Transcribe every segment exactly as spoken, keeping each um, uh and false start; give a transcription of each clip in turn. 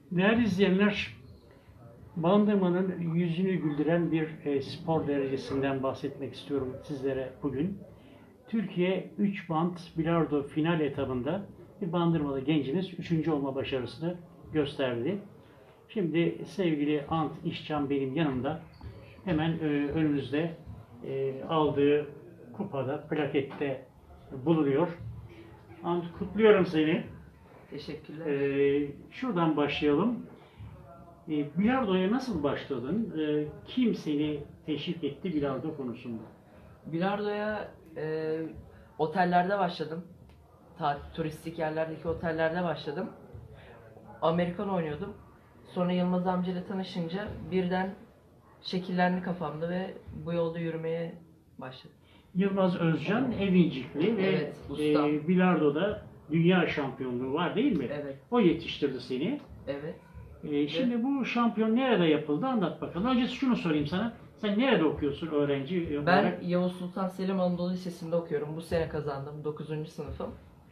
Değerli izleyenler, Bandırma'nın yüzünü güldüren bir e, spor derecesinden bahsetmek istiyorum sizlere bugün. Türkiye üç band bilardo final etabında bir Bandırmalı gencimiz üçüncü olma başarısını gösterdi. Şimdi sevgili Ant İşcan benim yanımda. Hemen e, önümüzde e, aldığı kupada, plakette bulunuyor. Ant, kutluyorum seni. Teşekkürler. E, şuradan başlayalım. E, bilardoya nasıl başladın? E, kim seni teşvik etti bilardo konusunda? Bilardoya e, otellerde başladım. Ta, turistik yerlerdeki otellerde başladım. Amerikan oynuyordum. Sonra Yılmaz amcayla tanışınca birden şekillendi kafamda ve bu yolda yürümeye başladım. Yılmaz Özcan Evincikli ve Evet, ustam. e, bilardoda dünya şampiyonluğu var değil mi? Evet. O yetiştirdi seni. Evet. E, şimdi bu şampiyon nerede yapıldı? Anlat bakalım. Önce şunu sorayım sana. Sen nerede okuyorsun öğrenci olarak? Ben Yavuz Sultan Selim Anadolu Lisesi'nde okuyorum. Bu sene kazandım. dokuzuncu sınıfım.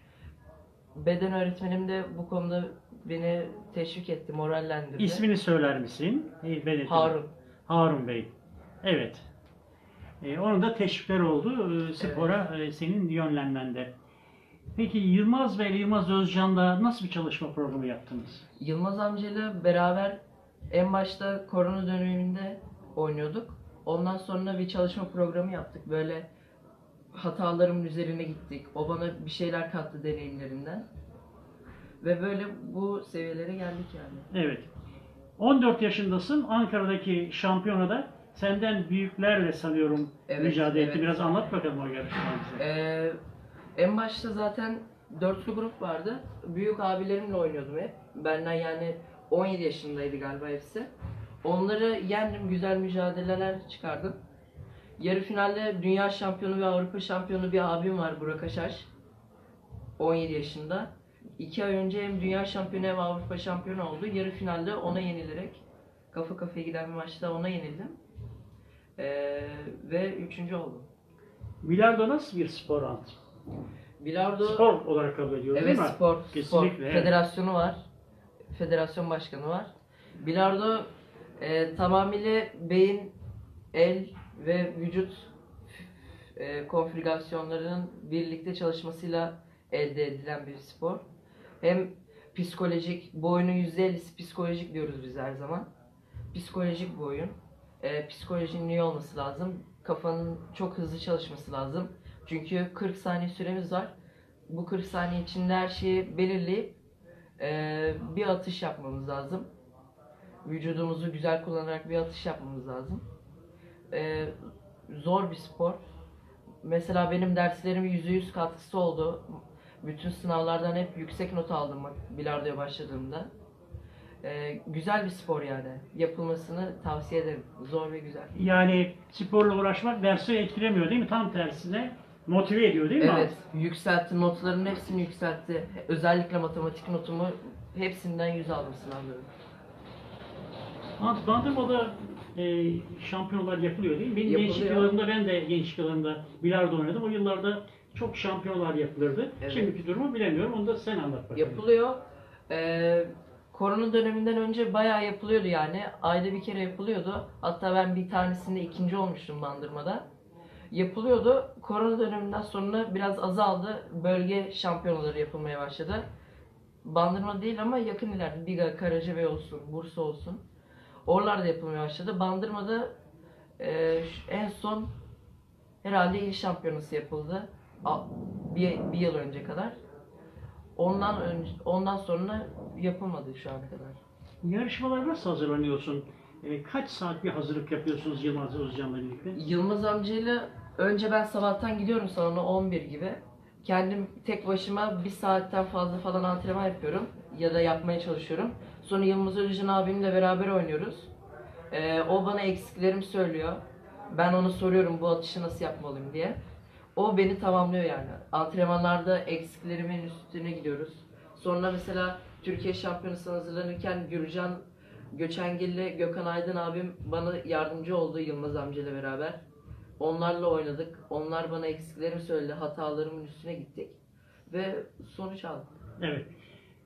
Beden öğretmenim de bu konuda beni teşvik etti, morallendirdi. İsmini söyler misin? E, ben Harun. Harun Bey. Evet. E, onun da teşvikler oldu e, spora evet. e, senin yönlenmende. Peki Yılmaz ve Yılmaz Özcan'la nasıl bir çalışma programı yaptınız? Yılmaz amcayla beraber en başta korona döneminde oynuyorduk. Ondan sonra bir çalışma programı yaptık. Böyle hatalarımın üzerine gittik. O bana bir şeyler kattı deneyimlerinden. Ve böyle bu seviyelere geldik yani. Evet. on dört yaşındasın. Ankara'daki şampiyonada senden büyüklerle sanıyorum Evet, mücadele evet. etti. Biraz anlat bakalım o yarışmayı bize. Ee, en başta zaten dörtlü grup vardı. Büyük abilerimle oynuyordum hep. Benden yani on yedi yaşındaydı galiba hepsi. Onları yendim, güzel mücadeleler çıkardım. Yarı finalde dünya şampiyonu ve Avrupa şampiyonu bir abim var, Burak Aşaş. on yedi yaşında. iki ay önce hem dünya şampiyonu hem Avrupa şampiyonu oldu. Yarı finalde ona yenilerek, kafa kafaya giden bir maçta ona yenildim. Ee, ve üçüncü oldum. Bilardo nasıl bir spor Ant? Bilardo Spor olarak kabul ediyoruz evet, değil mi? spor, Kesinlikle. spor. Evet. Federasyonu var. Federasyon başkanı var. Bilardo e, tamamıyla beyin, el ve vücut e, konfigürasyonlarının birlikte çalışmasıyla elde edilen bir spor. Hem psikolojik, bu oyunun yüzde ellisi psikolojik diyoruz biz her zaman. Psikolojik bir oyun. E, psikolojinin iyi olması lazım. Kafanın çok hızlı çalışması lazım. Çünkü kırk saniye süremiz var. Bu kırk saniye içinde her şeyi belirleyip e, bir atış yapmamız lazım. Vücudumuzu güzel kullanarak bir atış yapmamız lazım. E, zor bir spor. Mesela benim derslerimin yüzde yüz katkısı oldu. Bütün sınavlardan hep yüksek not aldım bilardoya başladığımda. Ee, güzel bir spor yani. Yapılmasını tavsiye ederim. Zor ve güzel. Yani sporla uğraşmak dersi etkilemiyor değil mi? Tam tersine motive ediyor değil mi? Evet, yükseltti. Notların hepsini yükseltti. Özellikle matematik notumu hepsinden yüz aldım sınavların. Ant, Bandırma'da e, şampiyonlar yapılıyor değil mi? Benim Yapılıyor. gençlik yıllarımda, ben de gençlik yıllarımda bilardo oynadım. O yıllarda çok şampiyonlar yapılırdı. Evet. Şimdiki durumu bilemiyorum. Onu da sen anlat bakalım. Yapılıyor. Ee, korona döneminden önce bayağı yapılıyordu yani. Ayda bir kere yapılıyordu. Hatta ben bir tanesinde ikinci olmuştum Bandırma'da. Yapılıyordu. Korona döneminden sonra biraz azaldı. Bölge şampiyonaları yapılmaya başladı. Bandırma değil ama yakın ileride. Biga, Karacabey olsun, Bursa olsun. Oralarda yapılmaya başladı. Bandırma'da e, en son herhalde il şampiyonası yapıldı. Bir, bir yıl önce kadar. Ondan önce, ondan sonra yapılmadı şu ana kadar. Yarışmalara nasıl hazırlanıyorsun? E, kaç saat bir hazırlık yapıyorsunuz Yılmaz Özcan'la birlikte? Yılmaz amcayla önce ben sabahtan gidiyorum salona on bir gibi. Kendim tek başıma bir saatten fazla falan antrenman yapıyorum ya da yapmaya çalışıyorum. Sonra Yılmaz Özcan abimle beraber oynuyoruz. Ee, o bana eksiklerimi söylüyor. Ben ona soruyorum bu atışı nasıl yapmalıyım diye. O beni tamamlıyor yani. Antrenmanlarda eksiklerimin üstüne gidiyoruz. Sonra mesela Türkiye Şampiyonası'na hazırlanırken Gürcan Göçengil ile Gökhan Aydın abim bana yardımcı oldu Yılmaz amcayla beraber. Onlarla oynadık. Onlar bana eksiklerimi söyledi. Hatalarımın üstüne gittik. Ve sonuç aldık. Evet.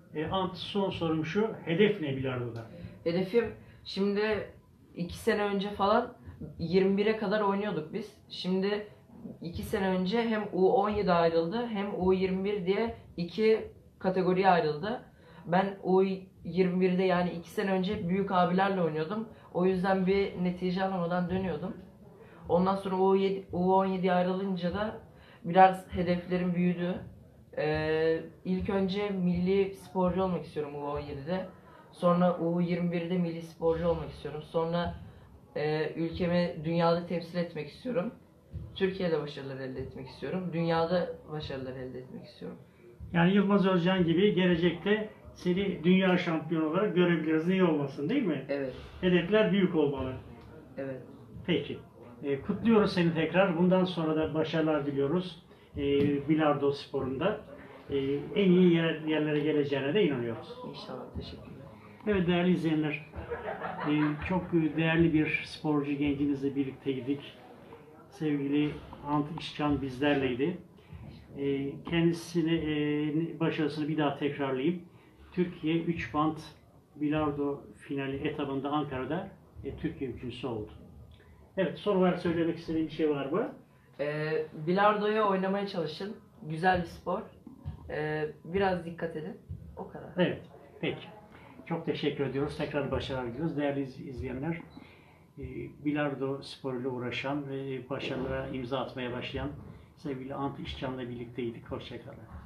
E, Ant, son sorum şu, hedef ne bilardoda? Hedefim şimdi iki sene önce falan yirmi bire kadar oynuyorduk biz. Şimdi iki sene önce hem U on yedi ayrıldı hem U yirmi bir diye iki kategoriye ayrıldı. Ben U yirmi birde yani iki sene önce büyük abilerle oynuyordum. O yüzden bir netice alamadan dönüyordum. Ondan sonra U yedi, U on yedi ayrılınca da biraz hedeflerim büyüdü. Ee, ilk önce milli sporcu olmak istiyorum U on yedide. Sonra U yirmi birde milli sporcu olmak istiyorum. Sonra e, ülkemi dünyada temsil etmek istiyorum. Türkiye'de başarılar elde etmek istiyorum. Dünyada başarılar elde etmek istiyorum. Yani Yılmaz Özcan gibi gelecekte seni dünya şampiyonu olarak görebiliriz. Niye olmasın, değil mi? Evet, Hedefler büyük olmalı. evet. Peki. E, kutluyoruz seni tekrar. Bundan sonra da başarılar diliyoruz. E, bilardo sporunda. E, en iyi yer- yerlere geleceğine de inanıyoruz. İnşallah. Teşekkürler. Evet değerli izleyenler, e, çok değerli bir sporcu gencimizle birlikteydik. Sevgili Ant İşcan bizlerleydi. E, kendisini, e, başarısını bir daha tekrarlayayım. Türkiye üç bant bilardo finali etabında Ankara'da e, Türkiye üçüncüsü oldu. Evet, son olarak söylemek istediğin bir şey var mı? Ee, bilardoya oynamaya çalışın. Güzel bir spor. Ee, biraz dikkat edin. O kadar. Evet, peki. Çok teşekkür ediyoruz. Tekrar başarılar diliyoruz. Değerli iz- izleyenler, e, bilardo sporuyla uğraşan ve başarılara imza atmaya başlayan sevgili Ant İşcan'la birlikteydik. Hoşçakalın.